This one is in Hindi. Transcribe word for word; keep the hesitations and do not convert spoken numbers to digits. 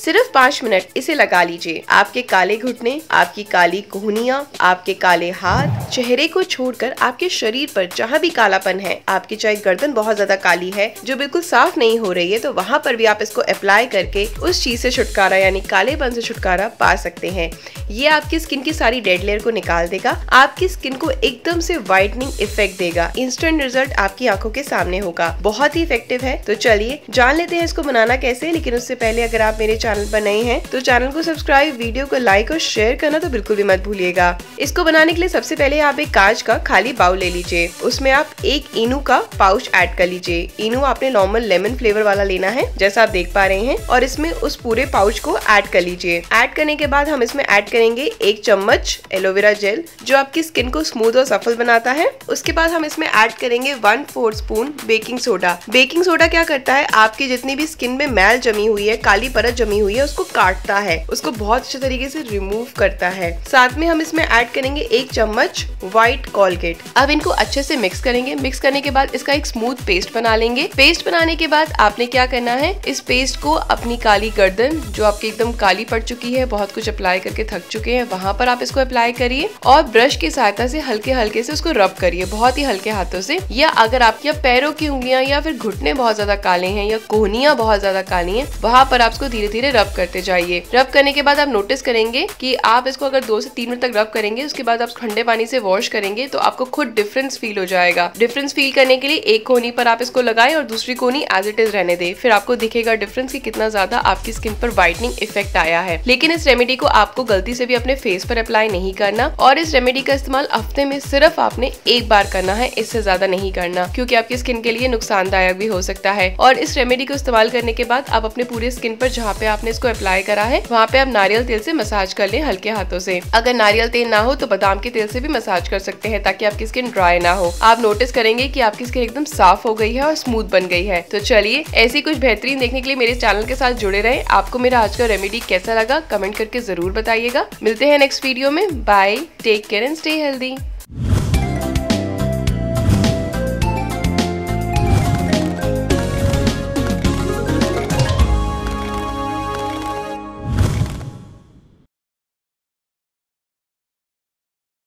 सिर्फ पाँच मिनट इसे लगा लीजिए। आपके काले घुटने, आपकी काली कोहनियां, आपके काले हाथ, चेहरे को छोड़कर आपके शरीर पर जहाँ भी कालापन है, आपकी चाहे गर्दन बहुत ज्यादा काली है जो बिल्कुल साफ नहीं हो रही है, तो वहाँ पर भी आप इसको अप्लाई करके उस चीज से छुटकारा यानी कालेपन से छुटकारा पा सकते हैं। ये आपकी स्किन की सारी डेड लेयर को निकाल देगा, आपकी स्किन को एकदम से वाइटनिंग इफेक्ट देगा। इंस्टेंट रिजल्ट आपकी आंखों के सामने होगा। बहुत ही इफेक्टिव है। तो चलिए जान लेते हैं इसको बनाना कैसे। लेकिन उससे पहले अगर आप मेरे चैनल पर नए हैं तो चैनल को सब्सक्राइब, वीडियो को लाइक और शेयर करना तो बिल्कुल भी मत भूलिएगा। इसको बनाने के लिए सबसे पहले आप एक कांच का खाली बाउल ले लीजिए। उसमें आप एक इनू का पाउच ऐड कर लीजिए। इनू आपने नॉर्मल लेमन फ्लेवर वाला लेना है जैसा आप देख पा रहे हैं, और इसमें उस पूरे पाउच को ऐड कर लीजिए। ऐड करने के बाद हम इसमें ऐड करेंगे एक चम्मच एलोवेरा जेल जो आपकी स्किन को स्मूथ और सफल बनाता है। उसके बाद हम इसमें ऐड करेंगे one fourth spoon baking soda. Baking soda क्या करता है, आपकी जितनी भी स्किन में मैल जमी हुई है, काली परत जमी हुई है, उसको काटता है, उसको बहुत अच्छे तरीके से रिमूव करता है। साथ में हम इसमें ऐड करेंगे एक चम्मच व्हाइट कोलगेट। अब इनको अच्छे से मिक्स करेंगे। मिक्स करने के बाद इसका एक स्मूथ पेस्ट बना लेंगे। पेस्ट बनाने के बाद आपने क्या करना है, इस पेस्ट को अपनी काली गर्दन जो आपकी एकदम काली पड़ चुकी है, बहुत कुछ अप्लाई करके थक चुके हैं, वहां पर आप इसको अप्लाई करिए और ब्रश की सहायता से हल्के हल्के से उसको रब करिए, बहुत ही हल्के हाथों से। या अगर आपकी पैरों की उंगलियां या फिर घुटने बहुत ज्यादा काले हैं या कोहनियां बहुत ज्यादा काली हैं, वहां पर आप इसको धीरे धीरे रब करते जाइए। रब करने के बाद आप नोटिस करेंगे कि आप इसको अगर दो से तीन मिनट तक रब करेंगे, उसके बाद आप ठंडे पानी से वॉश करेंगे तो आपको खुद डिफरेंस फील हो जाएगा। डिफरेंस फील करने के लिए एक कोहनी पर आप इसको लगाएं और दूसरी कोहनी एज इट इज रहने दें, फिर आपको दिखेगा डिफरेंस कि कितना ज्यादा आपकी स्किन पर वाइटनिंग इफेक्ट आया है। लेकिन इस रेमेडी को आपको गलती से भी अपने फेस पर अप्लाई नहीं करना, और इस रेमेडी का इस्तेमाल हफ्ते में सिर्फ आपने एक बार करना है, इससे ज्यादा नहीं करना, क्योंकि आपकी स्किन के लिए नुकसानदायक भी हो सकता है। और इस रेमेडी को इस्तेमाल करने के बाद आप अपने पूरे स्किन पर जहाँ पे आपने इसको अप्लाई करा है वहाँ पे आप नारियल तेल से मसाज कर लें हल्के हाथों से। अगर नारियल तेल ना हो तो बादाम के तेल से भी मसाज कर सकते हैं ताकि आपकी स्किन ड्राई ना हो। आप नोटिस करेंगे कि आपकी स्किन एकदम साफ हो गई है और स्मूथ बन गई है। तो चलिए ऐसी कुछ बेहतरीन देखने के लिए मेरे चैनल के साथ जुड़े रहे। आपको मेरा आज का रेमेडी कैसा लगा कमेंट करके जरूर बताइएगा। मिलते हैं नेक्स्ट वीडियो में। Bye, take care and stay healthy.